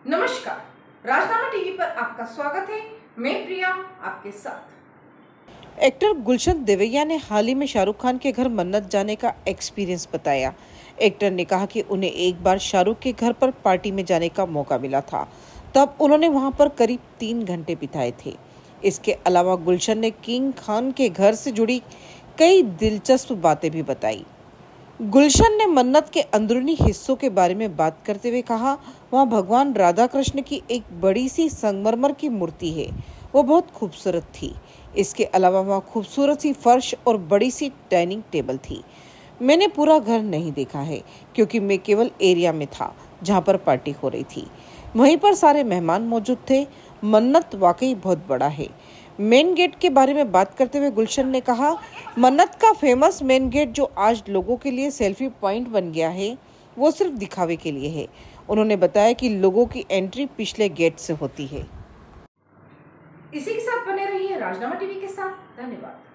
नमस्कार, राजनामा टीवी पर आपका स्वागत है। मैं प्रिया आपके साथ। एक्टर गुलशन देवैया ने हाल ही में शाहरुख खान के घर मन्नत जाने का एक्सपीरियंस बताया। एक्टर ने कहा कि उन्हें एक बार शाहरुख के घर पर पार्टी में जाने का मौका मिला था, तब उन्होंने वहां पर करीब 3 घंटे बिताए थे। इसके अलावा गुलशन ने किंग खान के घर से जुड़ी कई दिलचस्प बातें भी बताई। गुलशन ने मन्नत के अंदरूनी हिस्सों के बारे में बात करते हुए कहा, वहाँ भगवान राधा कृष्ण की एक बड़ी सी संगमरमर की मूर्ति है, वो बहुत खूबसूरत थी। इसके अलावा वहाँ खूबसूरत सी फर्श और बड़ी सी डाइनिंग टेबल थी। मैंने पूरा घर नहीं देखा है क्योंकि मैं केवल एरिया में था जहाँ पर पार्टी हो रही थी। वहीं पर सारे मेहमान मौजूद थे। मन्नत वाकई बहुत बड़ा है। मेन गेट के बारे में बात करते हुए गुलशन ने कहा, मन्नत का फेमस मेन गेट जो आज लोगों के लिए सेल्फी पॉइंट बन गया है, वो सिर्फ दिखावे के लिए है। उन्होंने बताया कि लोगों की एंट्री पिछले गेट से होती है। इसी के साथ बने रहिए राजनामा टीवी के साथ। धन्यवाद।